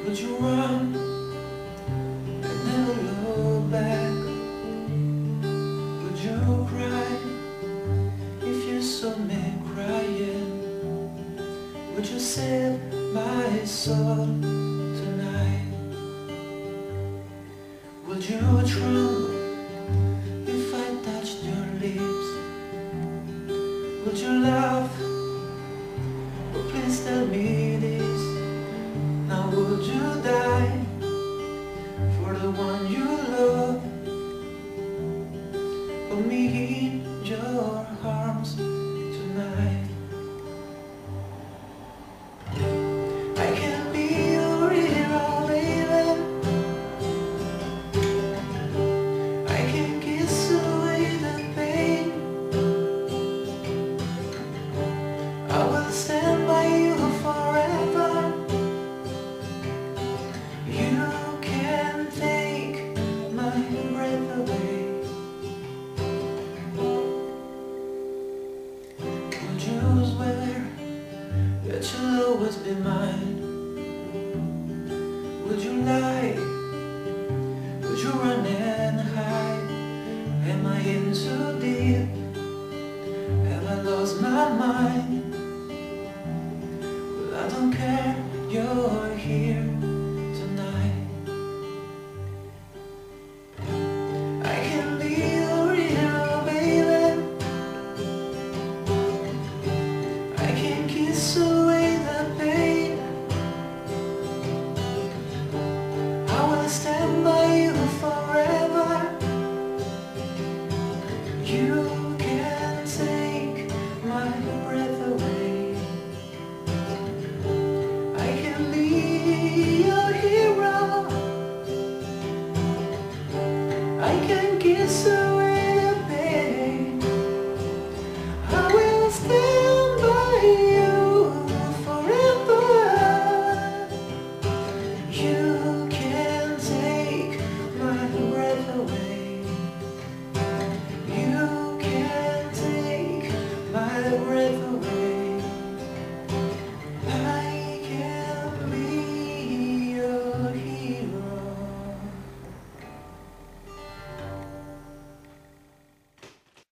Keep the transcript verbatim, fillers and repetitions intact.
Would you run and never look back? Would you cry if you saw me crying? Would you save my soul tonight? Would you tremble if I touched your lips? Would you laugh? Oh, please tell me this. Now would you die for the one you love? Hold me in your arms tonight. I can be your hero, baby. I can kiss away the pain. I will stand by you forever. You can take my breath away. Would you swear that you'll always be mine? Would you lie? Would you run and hide? Am I in too deep? Have I lost my mind? Well, I don't care, you're here.